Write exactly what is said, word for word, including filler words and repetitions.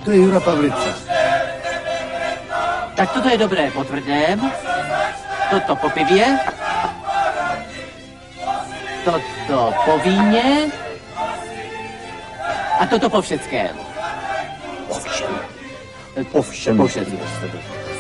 To je Jura Pavlica. Tak toto je dobré po tvrdém, toto po pivě, toto po víně a toto po všeckém. Po všem. Po všem. Po všem.